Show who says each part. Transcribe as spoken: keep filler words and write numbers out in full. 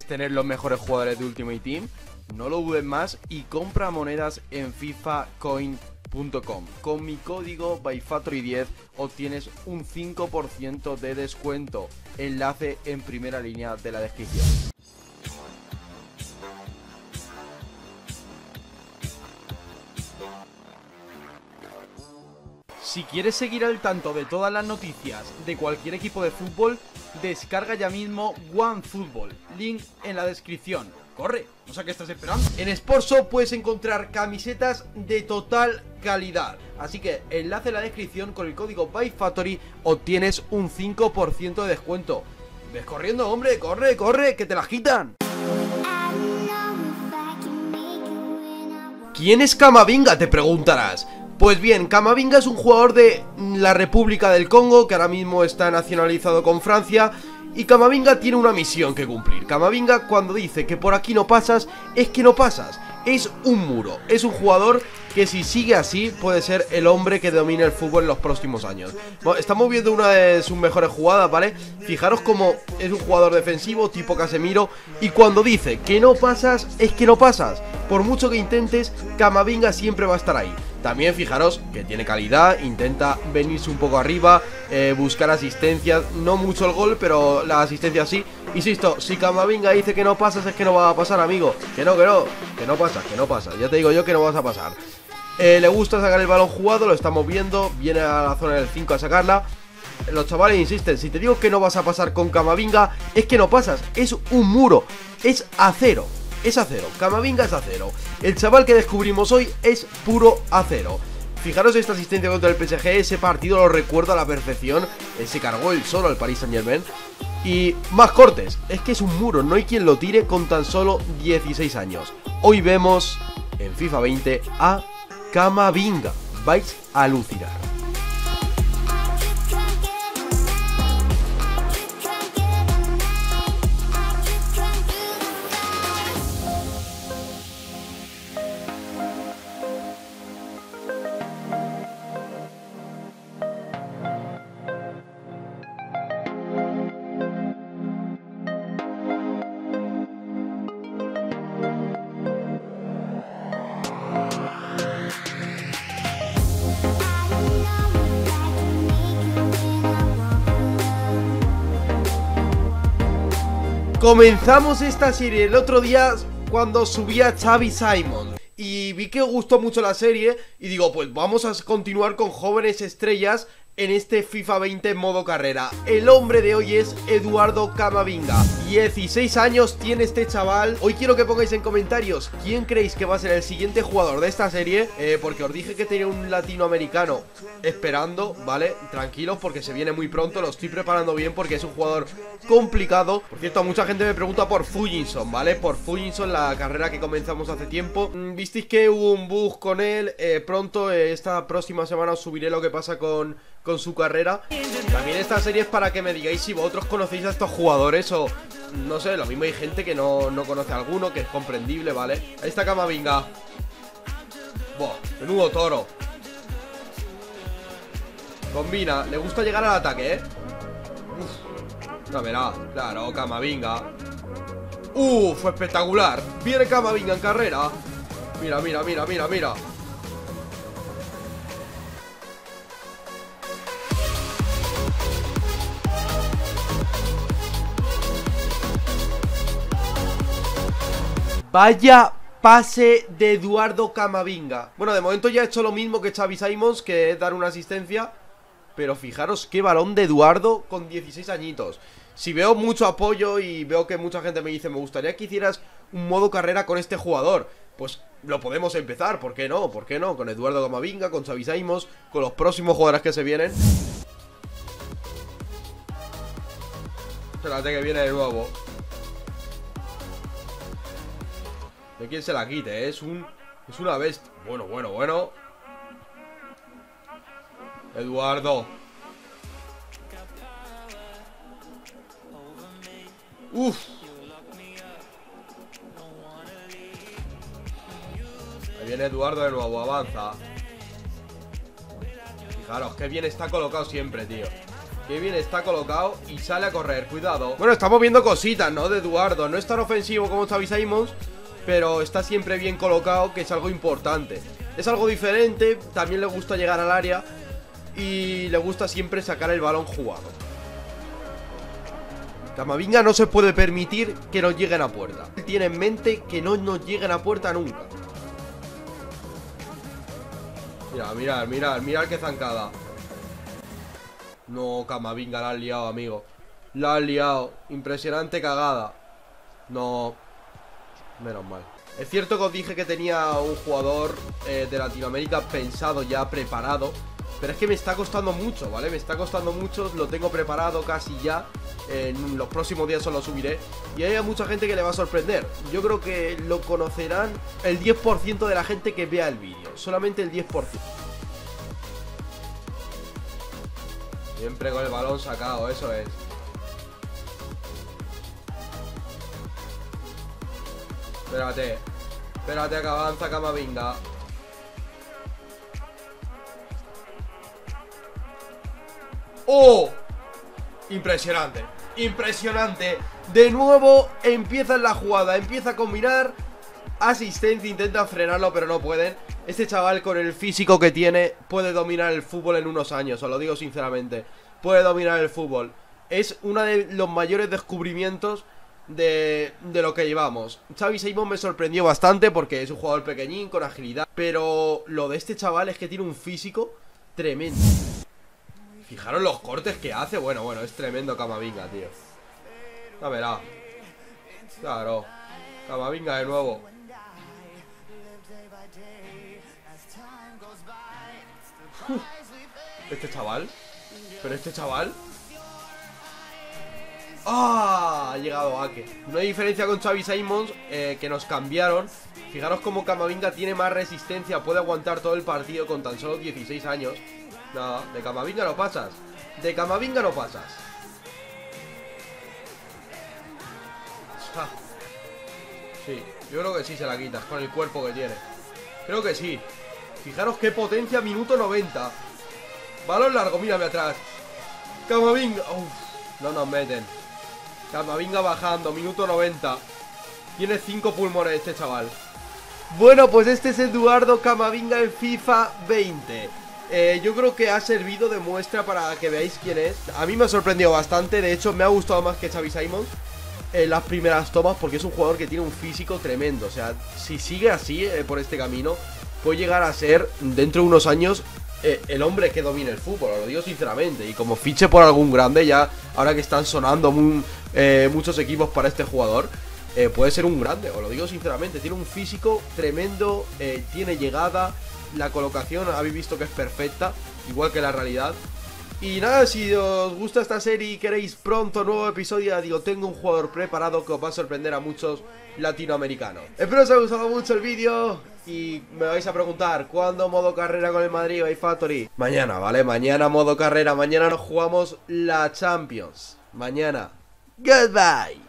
Speaker 1: tener los mejores jugadores de Ultimate Team? No lo dudes más y compra monedas en FIFA Coin punto com. Con mi código Byfactory diez obtienes un cinco por ciento de descuento. Enlace en primera línea de la descripción. Si quieres seguir al tanto de todas las noticias de cualquier equipo de fútbol, descarga ya mismo OneFootball, link en la descripción. ¡Corre! No sé qué estás esperando. En Sportshop puedes encontrar camisetas de total calidad, así que enlace en la descripción. Con el código Byfactory obtienes un cinco por ciento de descuento. ¡Ves corriendo, hombre! ¡Corre, corre! ¡Que te las quitan! ¿Quién es Camavinga?, te preguntarás. Pues bien, Camavinga es un jugador de la República del Congo que ahora mismo está nacionalizado con Francia. Y Camavinga tiene una misión que cumplir. Camavinga, cuando dice que por aquí no pasas, es que no pasas. Es un muro. Es un jugador que, si sigue así, puede ser el hombre que domine el fútbol en los próximos años. Bueno, estamos viendo una de sus mejores jugadas, ¿vale? Fijaros cómo es un jugador defensivo tipo Casemiro. Y cuando dice que no pasas, es que no pasas. Por mucho que intentes, Camavinga siempre va a estar ahí. También fijaros que tiene calidad, intenta venirse un poco arriba, eh, buscar asistencias, no mucho el gol, pero la asistencia sí. Insisto, si Camavinga dice que no pasas, es que no va a pasar, amigo. Que no, que no, que no pasas, que no pasas. Ya te digo yo que no vas a pasar. eh, Le gusta sacar el balón jugado, lo estamos viendo. Viene a la zona del cinco a sacarla. Los chavales insisten, si te digo que no vas a pasar con Camavinga, es que no pasas, es un muro, es acero. Es acero, Camavinga es acero. El chaval que descubrimos hoy es puro acero. Fijaros esta asistencia contra el P S G. Ese partido lo recuerdo a la perfección. Él se cargó él solo al Paris Saint Germain. Y más cortes, es que es un muro, no hay quien lo tire con tan solo dieciséis años. Hoy vemos en FIFA veinte a Camavinga. Vais a alucinar. Comenzamos esta serie el otro día cuando subía Xavi Simons y vi que gustó mucho la serie y digo, pues vamos a continuar con jóvenes estrellas en este FIFA veinte modo carrera. El hombre de hoy es Eduardo Camavinga. dieciséis años tiene este chaval. Hoy quiero que pongáis en comentarios quién creéis que va a ser el siguiente jugador de esta serie, eh, porque os dije que tenía un latinoamericano esperando, ¿vale? Tranquilos, porque se viene muy pronto. Lo estoy preparando bien porque es un jugador complicado. Por cierto, mucha gente me pregunta por Fujinson, ¿vale? Por Fujinson, la carrera que comenzamos hace tiempo. Visteis que hubo un bug con él. eh, Pronto, eh, esta próxima semana os subiré lo que pasa con... con su carrera. También esta serie es para que me digáis si vosotros conocéis a estos jugadores o... no sé, lo mismo hay gente que no, no conoce a alguno, que es comprendible, ¿vale? Ahí está Camavinga. Buah, menudo toro. Combina, le gusta llegar al ataque, ¿eh? Uf, no verá, claro, Camavinga. Uf, espectacular. Viene Camavinga en carrera. Mira, mira, mira, mira, mira. Vaya pase de Eduardo Camavinga. Bueno, de momento ya ha hecho lo mismo que Xavi Simons, que es dar una asistencia. Pero fijaros qué balón de Eduardo con dieciséis añitos. Si veo mucho apoyo y veo que mucha gente me dice, me gustaría que hicieras un modo carrera con este jugador, pues lo podemos empezar, ¿por qué no? ¿Por qué no? Con Eduardo Camavinga, con Xavi Simons, con los próximos jugadores que se vienen. Espérate que viene de nuevo. De quién se la quite, ¿eh? Es un... es una bestia. Bueno, bueno, bueno. Eduardo. Uf. Ahí viene Eduardo de nuevo, avanza. Fijaros, qué bien está colocado siempre, tío. Qué bien está colocado y sale a correr, cuidado. Bueno, estamos viendo cositas, ¿no? De Eduardo. No es tan ofensivo como Xavi Simons, pero está siempre bien colocado, que es algo importante. Es algo diferente, también le gusta llegar al área y le gusta siempre sacar el balón jugado. Camavinga no se puede permitir que nos lleguen a puerta. Él tiene en mente que no nos lleguen a puerta nunca. Mira, mirad, mirad, mirad qué zancada. No, Camavinga, la has liado, amigo. La has liado. Impresionante cagada. No. Menos mal. Es cierto que os dije que tenía un jugador eh, de Latinoamérica pensado ya, preparado. Pero es que me está costando mucho, ¿vale? Me está costando mucho, lo tengo preparado casi ya. En los próximos días os lo subiré. Y hay mucha gente que le va a sorprender. Yo creo que lo conocerán el diez por ciento de la gente que vea el vídeo. Solamente el diez por ciento. Siempre con el balón sacado, eso es. Espérate. Espérate a que avanza Camavinga. ¡Oh! Impresionante. Impresionante. De nuevo empieza la jugada. Empieza a combinar. Asistencia, intenta frenarlo, pero no pueden. Este chaval con el físico que tiene puede dominar el fútbol en unos años, os lo digo sinceramente. Puede dominar el fútbol. Es uno de los mayores descubrimientos de, de lo que llevamos. Xavi Simons me sorprendió bastante porque es un jugador pequeñín, con agilidad. Pero lo de este chaval es que tiene un físico tremendo. Fijaros los cortes que hace. Bueno, bueno, es tremendo Camavinga, tío. Ya verá. Claro. Camavinga de nuevo. Uf, este chaval. Pero este chaval. ¡Ah! Ha llegado Ake. No hay diferencia con Xavi Simons, eh, que nos cambiaron. Fijaros cómo Camavinga tiene más resistencia. Puede aguantar todo el partido con tan solo dieciséis años. Nada, de Camavinga no pasas. De Camavinga no pasas. Ah. Sí, yo creo que sí se la quitas con el cuerpo que tiene. Creo que sí. Fijaros qué potencia, minuto noventa. Balón largo, mírame atrás. Camavinga. Uf, no nos meten. Camavinga bajando, minuto noventa. Tiene cinco pulmones este chaval. Bueno, pues este es Eduardo Camavinga en FIFA veinte. eh, Yo creo que ha servido de muestra para que veáis quién es. A mí me ha sorprendido bastante. De hecho, me ha gustado más que Xavi Simons en las primeras tomas, porque es un jugador que tiene un físico tremendo. O sea, si sigue así eh, por este camino, puede llegar a ser, dentro de unos años, eh, el hombre que domine el fútbol, os lo digo sinceramente. Y como fiche por algún grande, ya ahora que están sonando muy, eh, muchos equipos para este jugador, eh, puede ser un grande, os lo digo sinceramente. Tiene un físico tremendo, eh, tiene llegada. La colocación habéis visto que es perfecta, igual que la realidad. Y nada, si os gusta esta serie y queréis pronto nuevo episodio, ya digo, tengo un jugador preparado que os va a sorprender a muchos latinoamericanos. Espero os haya gustado mucho el vídeo. Y me vais a preguntar, ¿cuándo modo carrera con el Madrid Bay Factory? Mañana, ¿vale? Mañana modo carrera, mañana nos jugamos la Champions. Mañana. Goodbye.